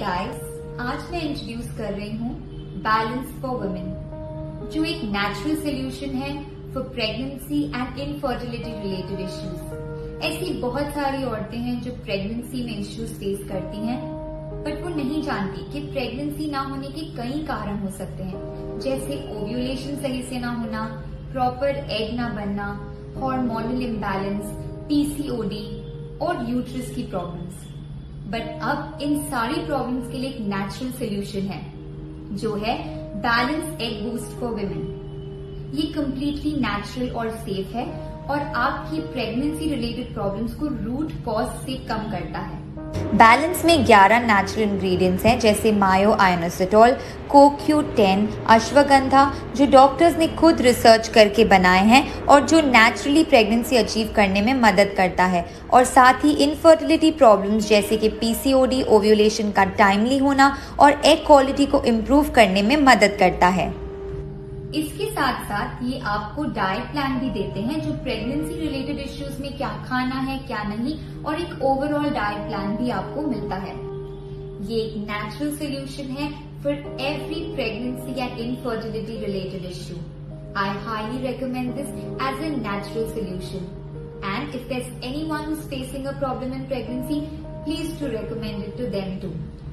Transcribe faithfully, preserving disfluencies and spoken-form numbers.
Guys, आज मैं introduce कर रही हूँ बैलेंस फॉर वुमेन, जो एक नेचुरल सोल्यूशन है for pregnancy and infertility related issues. ऐसी बहुत सारी औरतें हैं जो प्रेगनेंसी में इश्यूज फेस करती हैं, बट वो नहीं जानती कि प्रेगनेंसी ना होने के कई कारण हो सकते हैं, जैसे ओव्यूलेशन सही से ना होना, प्रॉपर एग ना बनना, हार्मोनल इम्बैलेंस, पीसीओडी और यूट्रस की प्रॉब्लम्स। बट अब इन सारी प्रॉब्लम्स के लिए एक नेचुरल सोल्यूशन है, जो है balance egg boost for women. ये कम्प्लीटली नेचुरल और सेफ है और आपकी प्रेगनेंसी रिलेटेड प्रॉब्लम्स को रूट कॉज से कम करता है। बैलेंस में ग्यारह नेचुरल इंग्रेडिएंट्स हैं, जैसे मायो आयोनोसिटोल, को क्यू टेन, अश्वगंधा, जो डॉक्टर्स ने खुद रिसर्च करके बनाए हैं और जो नेचुरली प्रेगनेंसी अचीव करने में मदद करता है, और साथ ही इनफर्टिलिटी प्रॉब्लम्स जैसे कि पीसीओडी, ओव्यूलेशन का टाइमली होना और एग क्वालिटी को इम्प्रूव करने में मदद करता है। इसके साथ साथ ये आपको डाइट प्लान भी देते हैं, जो प्रेगनेंसी रिलेटेड इश्यूज में क्या खाना है क्या नहीं, और एक ओवरऑल डाइट प्लान भी आपको मिलता है। ये एक नेचुरल सोल्यूशन है for every pregnancy and infertility related issue. I highly recommend this as a natural solution, and if there is anyone who is facing a problem in pregnancy, please to recommend it to them to.